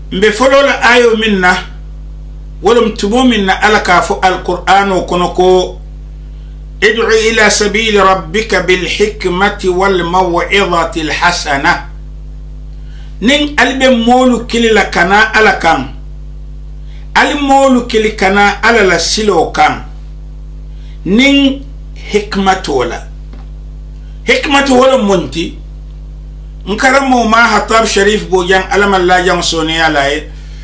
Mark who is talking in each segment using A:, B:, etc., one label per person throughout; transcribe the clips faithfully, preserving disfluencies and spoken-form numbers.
A: بفلول آيو منا ولم تبو منا على كافو القرآن وكنكو ادعو إلى سبيل ربك بالحكمة والموعظة الحسنة نين ألب مولو كلي لكنا على كان المولو كلي كنا على لسلو كان نين حكمة ولا حكمة ولا منتي نكرمو ما حطاب شريف بوجان ألم الله جان سوني على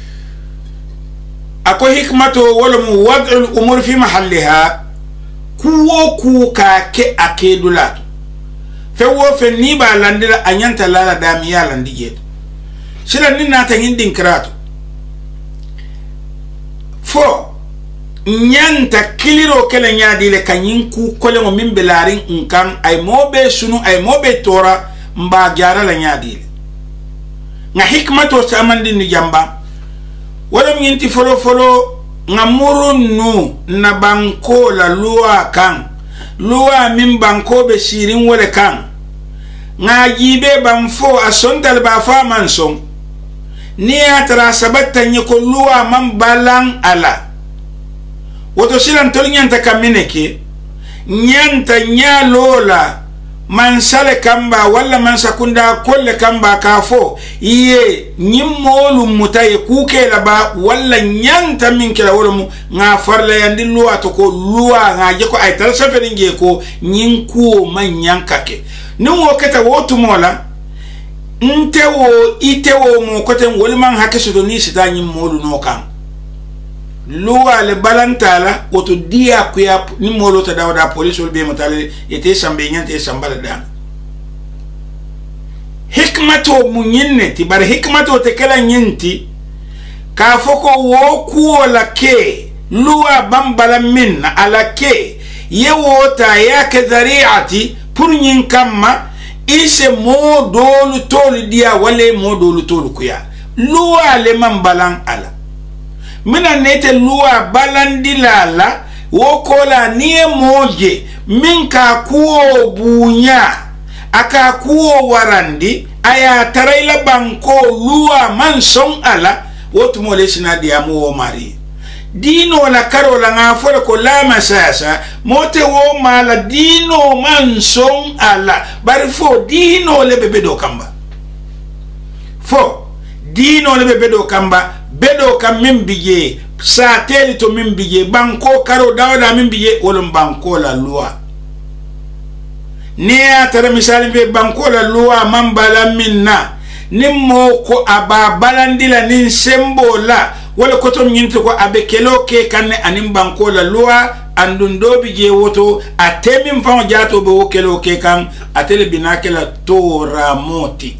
A: أكو حكمة ولا وضع الأمور في محلها كو كو كاكي أكيدو لاتو فهو في النيبا لاندلا أنيانتا لالا داميا لانديجيتو سيلا نينا تنين دين كراتو فو نيانتا كيليرو كلا نيادي لكنين كو كولي ومين بلارين انكان أي موبي سنو أي موبي تورا مبا جارا لنيادي نا حكمة سامان دين نجامبا ولم ينتي فلو فلو ngamuru nu na banko la lua kan lua min banko be sirin wole kan ngajibe banfo asontal ba fa manson ni atra sabatta nyiko lua man balang ala woto silan tol nyanta kamineke nyanta nya lola man sale kamba wala man sakunda kolle kamba kafo iye nyimolu mutaye kuke la ba wala nyanta minkela wala mu nga farla yandi luwa to ko luwa nga je ko ay tal safere nge ko nyinku man nyankake nuwo keta wotu mola ntewo itewo mo koten wala man hakeso do ni sita nyimmolu no kan luwa le balantala woto dia kuya ni molo ta dawda police wol be mutale ete sambe nyante sambala da hikmato munyinne ti bar hikmato te kala nyinti ka foko wo kuola ke luwa bambala min ala ke yewota yake dhari'ati purnyin kamma ise modolu tolu dia wale modolu tolu kuya luwa le mambalan ala mina nete luwa balandilala wokola niye moje minka kuo bunya aka kuo warandi aya taraila banko luwa manson ala wotu mole sinadi amu mari dino la karola ngafole ko la masasa mote wo mala dino manson ala bari fo dino le bebedo kamba fo dino le bebedo kamba bedo kam min biye sa teli to min biye banko karo dawda min biye wolum banko la loi ne atara misali be banko la loi man bala minna nimmo ko aba balandila nin sembo la wala ko to nyinto ko abe kelo ke kanne anim banko la loi andun do biye woto atemi mfano jato be wo kelo ke kan atele binakela to ramoti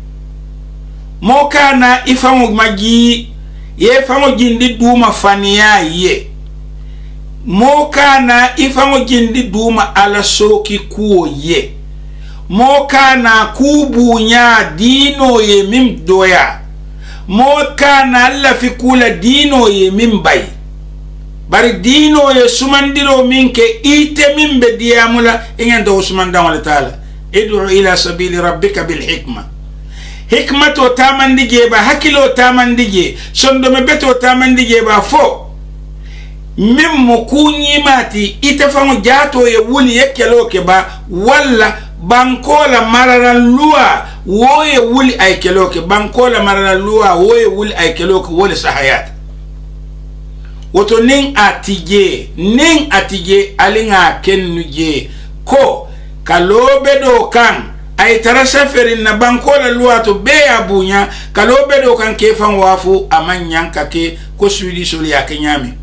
A: moka na ifamu magi ye fango jindi duma faniya ye moka na ifango jindi duma ala soki kuo ye moka na kubunya dino ye mim doya moka na alla fikula dino ye mim bay bari dino ye sumandiro minke ite mimbe diamula ingendo sumanda wala taala id'u ila sabili rabbika bil hikma hikmato tamandige ba hakilo tamandige sondo me beto tamandige ba fo mimmo kunyi mati itafango jato ye wuli yekelo ke ba walla bankola marara luwa woye wuli ay kelo ke bankola marara luwa woye wuli ay kelo ke wole sahayat woto ning atije ning atije alinga kennuje ko kalobe do kan ay tara saferin na bankola luwato be abunya kalobe do kan kefan wafu amanyan kake ko suidi soli yakanyami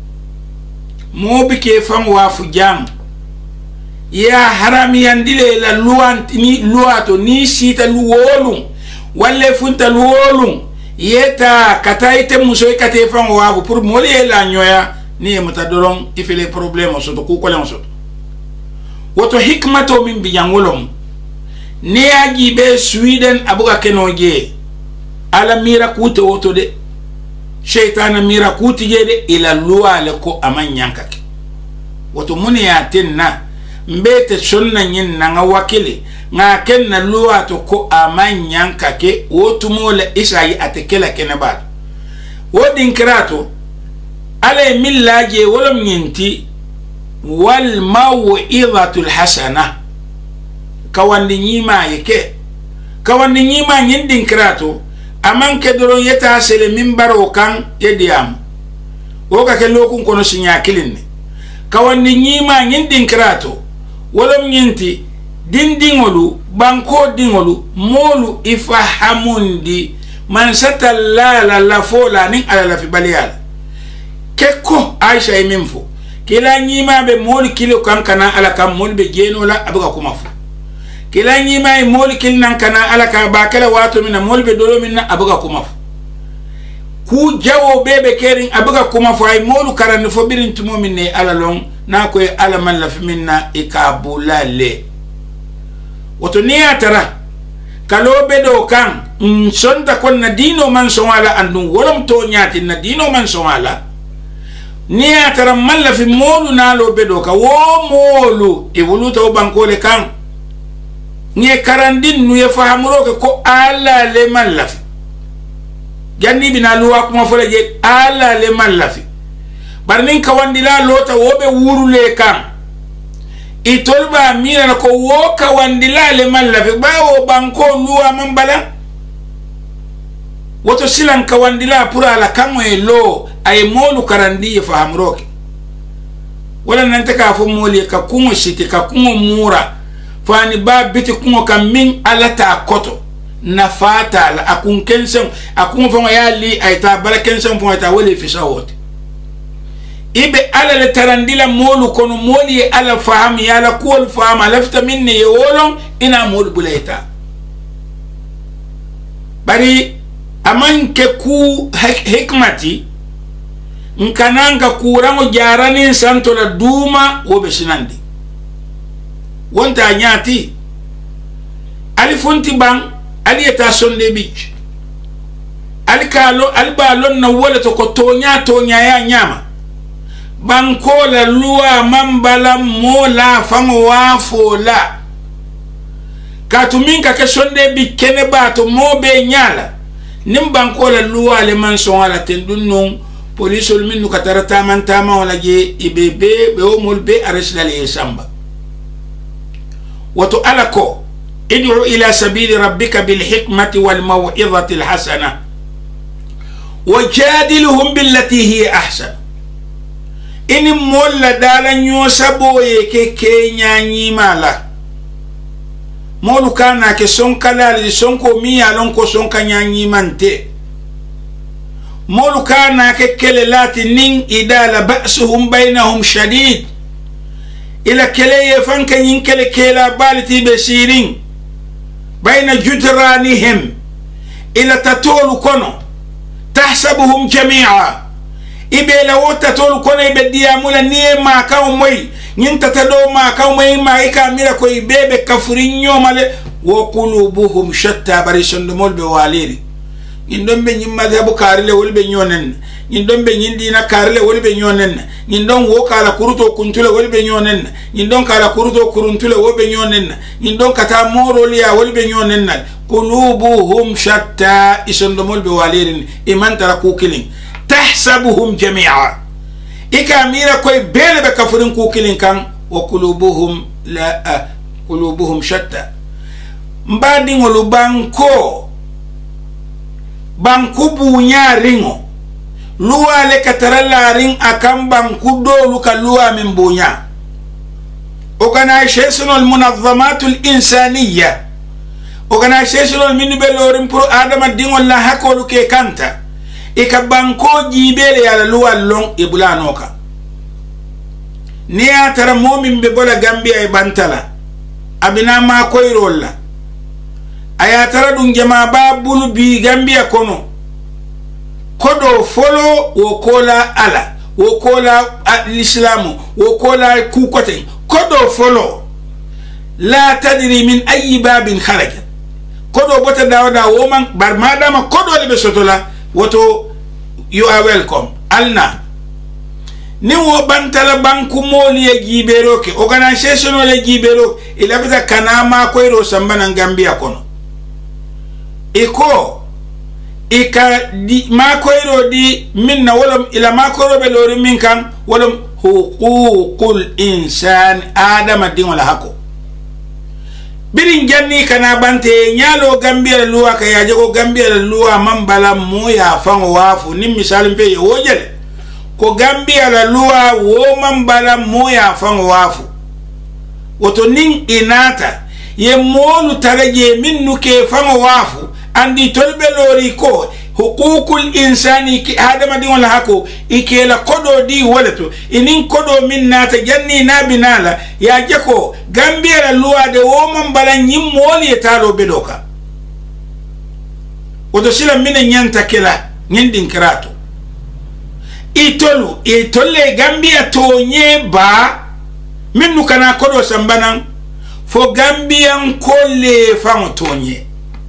A: mobi kefan wafu jam ya harami yandile la luwant ni luwato ni sita luwolum walle funta luwolum yeta kataite musoy katefan wafu pour moli la nyoya ni mutadoron ifele problème so to ko ko so woto hikmato min biyangolom ne aji be Sweden abuga kenoje ala mira kute woto de shaytana mira kuti je de ila luwa le ko amanyankake woto muni ya tenna mbete sonna nyin na nga wakili nga kenna luwa to ko amanyankake woto mole isayi atekela kenebatu wodin kirato ala millaje wolom nyinti wal maw'izatul hasana kawandi nyima yake kawandi nyima nyindin kirato aman ke doro yeta sele minbaro kan yediam woka ke lokun kono sinya kilin kawandi nyima nyindin kirato wolom nyinti dindingolu banko dingolu molu ifahamundi man satallala la fola nin ala la fi baliyal kekko aisha imimfo kila nyima be molu kilo kan kana ala kam molu be jeno la abuga kuma fu kila nyima e molu kil nan kana ala ka ba kala wato mina molu be dolo minna abuga kuma fu ku jawo bebe kerin abuga kuma fu ay molu karan fo birin tumo minne ala long na ko ala man la fi minna ikabulale woto niya tara kalobe do kan nsonta kon na dino man sonwala andun wolom to nyati na dino man sonwala niya tara man la fi molu na lobe do ka wo molu e wuluta o bankole kan nye karandin nu ye fahamuro ke ko ala le man la fi janni bina luwa kuma fola je ala le man la fi barnin kawandila lota wobe wurule kan itolba mira ko woka wandila le mallafi bawo banko luwa mambala woto silan ka wandila pura la kamwe lo ay molu karandi fahamroke wala nante ka fo moli ka kungo shiti ka kungo mura fani ba biti kungo kam min alata koto na fata la akun kensen akun fo ya li ay ta bala kensen fo ta wole fi sawote ibe ala le tarandila molu kono moli ala faham ya la kol faham alafta minni yolon ina molu buleta bari amanke ku hikmati nkananga kurango jarani santo la duma wobe sinandi wonta nyati alifunti bang aliyeta sonde beach alikalo albalon na wole to ko tonya tonya ya nyama banko la luwa mambala mola fango wafola katuminka ke sonde bi kene bato mobe nyala nim banko la luwa le manson ala tendunnon police ol minnu katarata man tama wala je ibebe be o molbe arresla le samba wato alako id'u ila sabili rabbika bil hikmati wal maw'izati al hasana wajadilhum billati hiya ahsan ini molla dala nyosa boye ke kenya nyimala molu kana ke sonkala li sonko mi alon ko sonka nyanyi mante molu kana ke kele lati nin idala ba'suhum bainahum shadid ila kele yefanka nyin kele kela balti besirin baina judranihim ila tatolu kono tahsabuhum jami'a ibela wota tolu kono ibe diamula niye ma kaw moy nyinta tado ma kaw moy ma ika mira ko ibebe kafuri nyomale wa qulubuhum shatta barishon molbe waliri indon be nyim madhabu karile wolbe nyonen indon be nyindina karile wolbe nyonen indon wo kala kuruto kuntule wolbe nyonen indon kala kuruto kuruntule wolbe nyonen indon kata moroliya wolbe nyonen qulubuhum shatta ison molbe waliri iman taraku kilin tahsabuhum jami'a ikamira koy bele be kafurin ku kilin kan wa qulubuhum la uh, qulubuhum shatta mbadi ngolu banko banku bunya ringo luwa le katarala ring akam banku dolu ka luwa min bunya organization al munazzamat al insaniyya organization al min belorim pro adama dingol la hakolu ke kanta ika banko jibele ya luwa long ibulanoka niya tara momin be bola Gambia e bantala abina ma koyrolla aya tara dun jama babulu bi Gambia kono kodo folo wo kola ala wo kola al-islamu wo kola kukote kodo folo la tadri min ayi babin kharaja kodo bota dawda wo man bar madama kodo le be sotola woto you are welcome alna ni wo bantala banku moli e gibero ke organization le gibero ila bita kanama ko ro sambana Gambia kono iko ika di ma koyro di minna wolom ila ma koyro be lori min kan wolom huququl insan adama din wala hako birin janni kana bante nyalo gambia luwa ka yaje ko gambia luwa mambala mo ya fango wafu nim misalim pe yo wojele ko gambia la luwa wo mambala mo ya fango wafu woto nin inata ye molu taraje minnu ke fango wafu andi tolbe lori ko hukukul insani ki adama di wala hako ikela kodo di walato inin kodo min nata janni nabinala ya jeko gambia la luwa de woman bala nyim moli etalo bedoka odo sila mine nyanta kila nyindin kirato itolu itolle gambia to nyeba minnu kana kodo sambanan fo gambian kolle famo tonye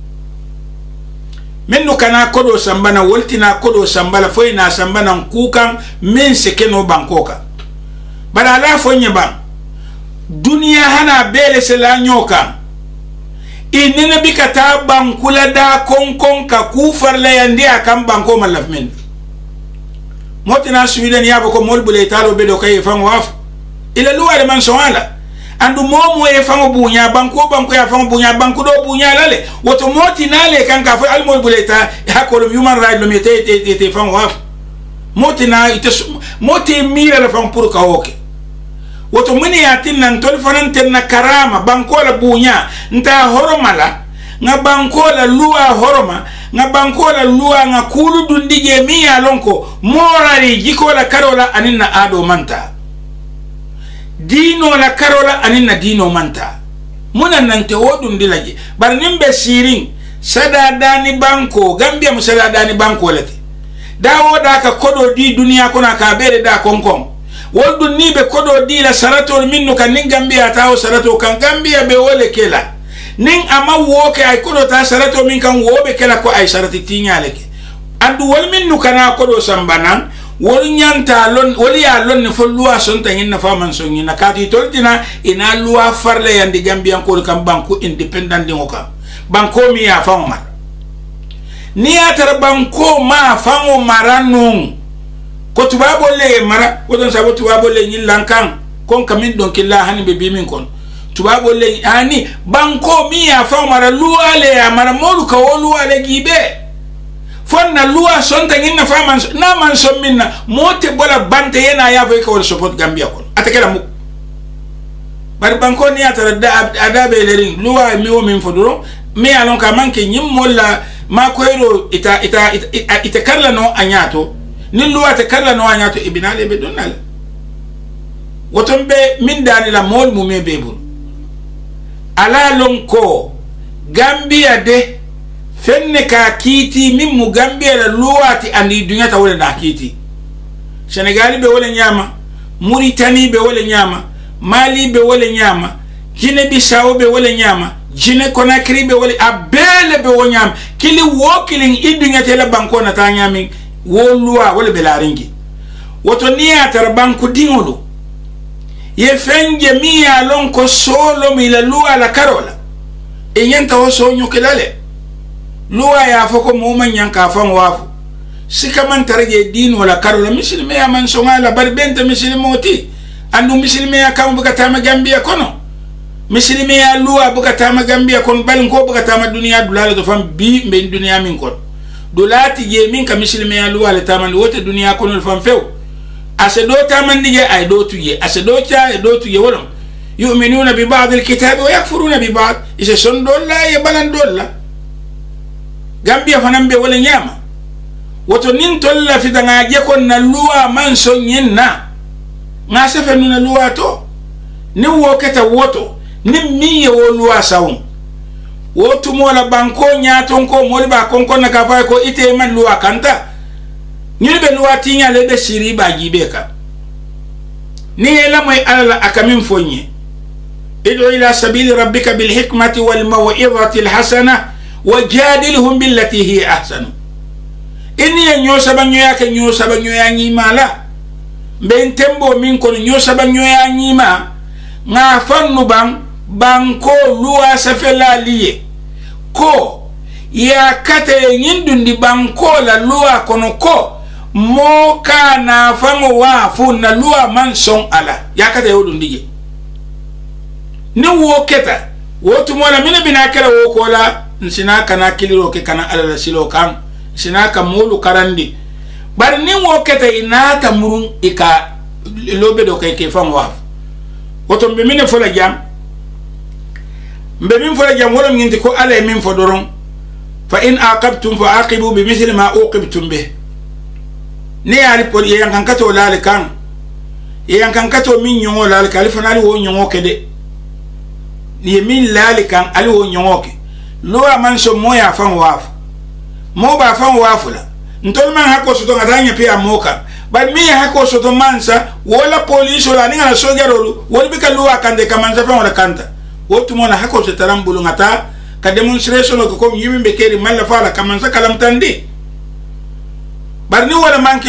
A: minnu kana kodo sambana woltina kodo sambala fo ina sambana kukan min sekeno bankoka bara ala fo nyeba dunia hana bele sela nyoka inene bikata bankula da konkon ka kufarla yande akam banko malafmen motina sweden yabo ko molbule talo bedo kay fam waf ila luwale man sowala andu momo e fam bunya banko banko ya fam bunya banko do bunya lale woto motina le kan ka fa al molbule ta hakolo human right lo mete te te fam waf motina ite moti mira la fam pour ka oke woto muni yatin nan tol fananten na karama banko la bunya nta horomala nga banko la luwa horoma nga banko la luwa nga kulu dundige mi ya lonko morari jiko la karola aninna ado manta dino la karola aninna dino manta muna nante wodun dilaje bar nimbe sirin sada dani banko gambia musada dani banko lati dawo da ka kodo di duniya kuna ka bere da konkon wodu ni be kodo di la sarato minnu kan nin gambia tawo sarato kan gambia be wole kela nin ama woke ay kodo ta sarato min kan wobe kela ko ay sarati tinyaleke andu wol minnu kana kodo sambanan wol nyanta lon woli ya lon ne folluwa sonta hinna faman sonyi na kati toltina ina luwa farle yandi gambia ko kan banku independent di ngoka banko mi ya fama ni atar banko ma famo maranu ko tubabo le mara wodon sabo tubabo le nyin lankan kon kamin don killa hani be bimin kon tubabo le ani banko mi ya fa mara luwa le ya mara molu ka woluwa le gibe fonna luwa sonta nginna fa man na man so minna mote bola bante yena ya fa ko support gambia kon atakela mu bar banko ni atara da adabe le ring luwa mi o min fodoro mi alon ka manke nyim molla ma koyro ita ita ita, ita karla no anyato nin luwa te kala no anyato ibinale be donnal wotombe min dani la mol mu me bebul ala lonko gambia de fenne ka kiti min mu gambia la luwa ti andi dunya ta wala na kiti senegal be wala nyama mauritanie be wala nyama mali be wala nyama guinea bissau be wala nyama guinea conakry be wala abele be wala nyama kili wokilin idunya te la banko na ta nyami woluwa wala belaringi woto niya tarbanku dingolo ye fenje miya lonko solo mi la luwa la karola e nyanta hoso nyukelale luwa ya foko muma nyanka fam wafu sika man tarje dino la karola misilme ya man songala barbenta misilme oti andu misilme ya kam buka tama gambia kono misilme ya luwa buka tama gambia kon bal ko buka tama dunia dulala to fam bi be dunia min kon dolati je min ka misilme ya luwa le taman wote dunia kono fam few ase do taman je ay do tuje ase do cha e do tuje wolom yu'minuna bi ba'd al-kitab wa yakfuruna bi ba'd ise son dolla ye balan dolla gambia fanambe wala nyama woto nin tolla fitanga je kon na luwa man son yinna ngase fenu na luwa to ni woketa woto ni miye wo luwa sawum wotu mola banko nyaton ko molba konkon na kafa ko ite man luwa kanta nyirbe luwa tinya le be siri ba gibeka ni ela moy ala akamin fonye idu ila sabili rabbika bil hikmati wal maw'izati al hasana wajadilhum billati hi ahsan inni nyosa banyo yake nyosa banyo ya nyima la bentembo min ko nyosa banyo ya nyima nga fannu bang banko luwa safela liye ko ya kate nyindundi banko la loi kono ko mo kana fango wafu na loi manson ala ya kate yodundi ni wo keta wotu mola mina binakela wo kola nsina kana kiliro ke kana ala la silo kan nsina ka molu karandi bar ni wo keta inata murun ika lobe do kay ke fango wafu woto mbe mine fola jam mbe min fola jam wala nginti ko ala min fodoron fa in aqabtum fa aqibu bi mithli ma uqibtum bih ni ali por yan kan kato lal kan yan kan kato min nyongo lal kalifana ali wo nyongo kede ni min lal kan ali wo nyongo ke lo man so moya fan waf mo ba fan wafula ntol man hako so to ngatanya pia moka ba mi hako so to mansa wala police wala ninga sojaro wala bika lo akande kamanza fan wala kanta wotu mona hako so tarambulu ngata ka demonstration ko ko yimi be keri malla fala kamanza kalam tandi barni wala manki